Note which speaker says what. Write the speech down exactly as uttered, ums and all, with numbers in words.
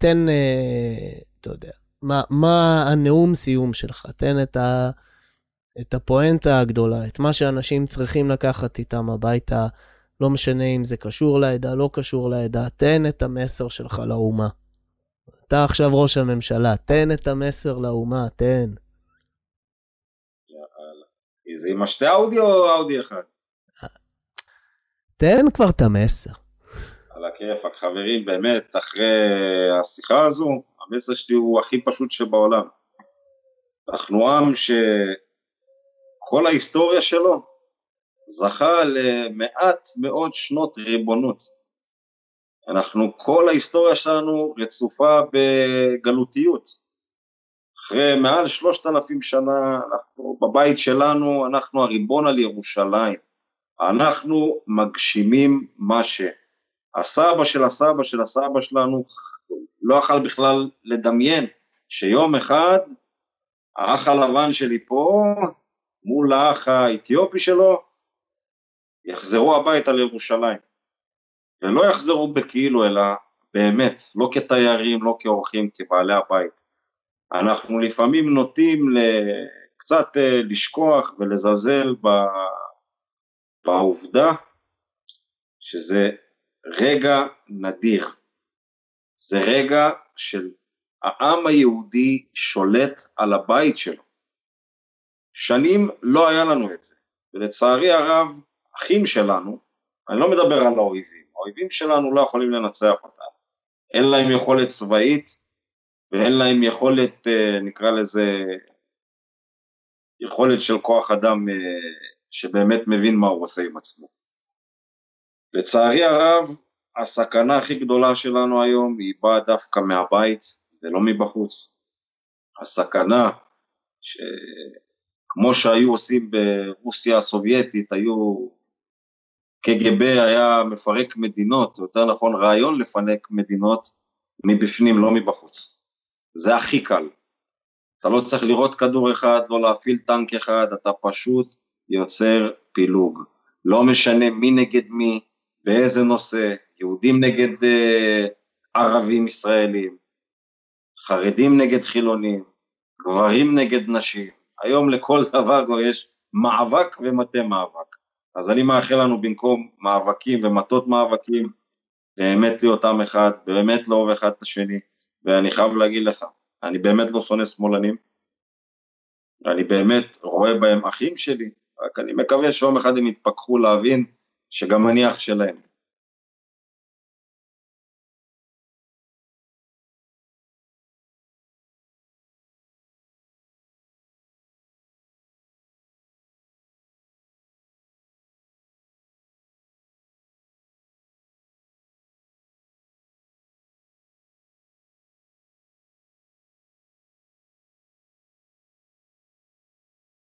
Speaker 1: תן, אה, אתה יודע, מה, מה הנאום סיום שלך? תן את, ה, את הפואנטה הגדולה, את מה שאנשים צריכים לקחת איתם הביתה, לא משנה אם זה קשור לעדה, לא קשור לעדה, תן את המסר שלך לאומה. אתה עכשיו ראש הממשלה, תן את המסר לאומה, תן.
Speaker 2: זה עם השתי אודי או אודי אחד?
Speaker 1: תן כבר את המסר.
Speaker 2: על הכיפק, חברים, באמת, אחרי השיחה הזו, המסר שלי הוא הכי פשוט שבעולם. אנחנו עם שכל ההיסטוריה שלו זכה למעט מאוד שנות ריבונות. אנחנו, כל ההיסטוריה שלנו רצופה בגלותיות. אחרי מעל שלושת אלפים שנה, אנחנו, בבית שלנו, אנחנו הריבון על ירושלים. אנחנו מגשימים מה שהסבא של הסבא של הסבא שלנו לא יכל בכלל לדמיין, שיום אחד האח הלבן שלי פה, מול האח האתיופי שלו, יחזרו הביתה לירושלים. ולא יחזרו בכאילו, אלא באמת, לא כתיירים, לא כאורחים, כבעלי הבית. אנחנו לפעמים נוטים קצת לשכוח ולזלזל בעובדה שזה רגע נדיר. זה רגע של העם היהודי שולט על הבית שלו. שנים לא היה לנו את זה. ולצערי הרב, אחים שלנו, אני לא מדבר על האויבים, האויבים שלנו לא יכולים לנצח אותם. אין להם יכולת צבאית, ואין להם יכולת, נקרא לזה, יכולת של כוח אדם שבאמת מבין מה הוא עושה עם עצמו. לצערי הרב, הסכנה הכי גדולה שלנו היום היא באה דווקא מהבית, ולא מבחוץ. הסכנה, שכמו שהיו עושים ברוסיה הסובייטית, היו, קג"ב היה מפרק מדינות, יותר נכון רעיון לפנק מדינות, מבפנים, לא מבחוץ. זה הכי קל. אתה לא צריך לראות כדור אחד, לא להפעיל טנק אחד, אתה פשוט יוצר פילוג. לא משנה מי נגד מי, באיזה נושא, יהודים נגד אה, ערבים ישראלים, חרדים נגד חילונים, גברים נגד נשים. היום לכל דבר כבר יש מאבק ומטה מאבק. אז אני מאחל לנו במקום מאבקים ומטות מאבקים, באמת להיות עם אחד, באמת לאהוב אחד את השני, ואני חייב להגיד לך, אני באמת לא שונא שמאלנים, אני באמת רואה בהם אחים שלי, רק אני מקווה שיום אחד הם יתפכחו להבין שגם אני אח שלהם.